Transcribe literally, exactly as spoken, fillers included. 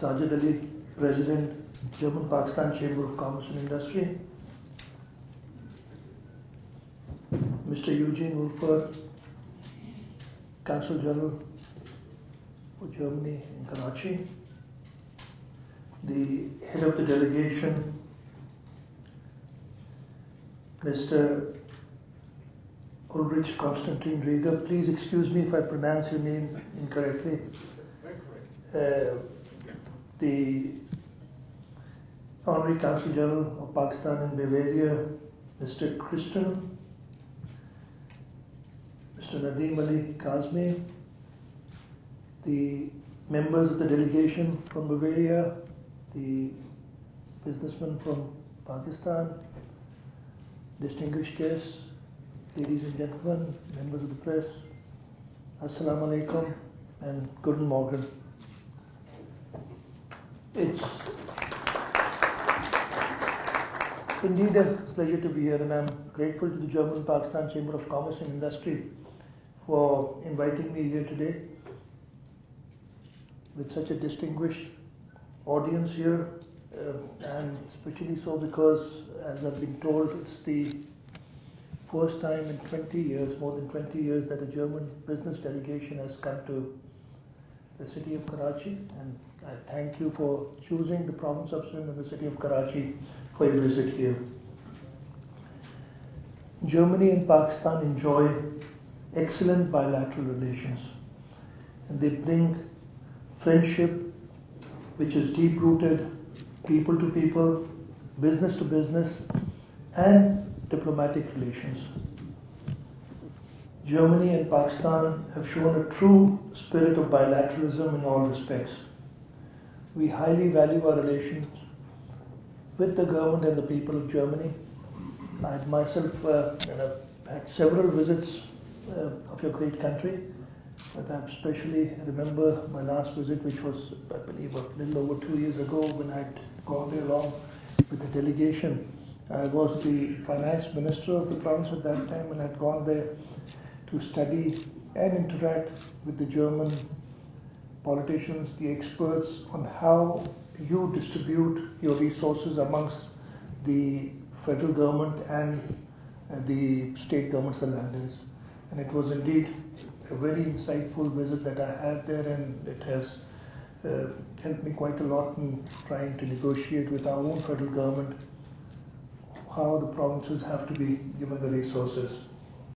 Sajid Ali, President, German-Pakistan Chamber of Commerce and Industry, Mister Eugene Wolfer, Consul General for Germany in Karachi, the head of the delegation, Mister Ulrich Konstantin Rieger. Please excuse me if I pronounce your name incorrectly. Uh, the Honorary Consul General of Pakistan in Bavaria, Mister Christian, Mister Nadeem Ali Kazmi, the members of the delegation from Bavaria, the businessmen from Pakistan, distinguished guests, ladies and gentlemen, members of the press, Assalamu alaikum and Guten Morgen. It's indeed a pleasure to be here, and I'm grateful to the German-Pakistan Chamber of Commerce and Industry for inviting me here today with such a distinguished audience here, uh, and especially so because, as I've been told, it's the first time in twenty years, more than twenty years, that a German business delegation has come to the city of Karachi, and I thank you for choosing the province of Sindh and the city of Karachi for your visit here. Germany and Pakistan enjoy excellent bilateral relations, and they bring friendship which is deep-rooted, people to people, business to business, and diplomatic relations. Germany and Pakistan have shown a true spirit of bilateralism in all respects. We highly value our relations with the government and the people of Germany. I myself uh, have had several visits uh, of your great country, but I especially remember my last visit, which was, I believe, a little over two years ago, when I'd gone there along with the delegation. I was the finance minister of the province at that time, and had gone there to study and interact with the German politicians, the experts, on how you distribute your resources amongst the federal government and uh, the state governments, the landers. And it was indeed a very insightful visit that I had there, and it has uh, helped me quite a lot in trying to negotiate with our own federal government how the provinces have to be given the resources.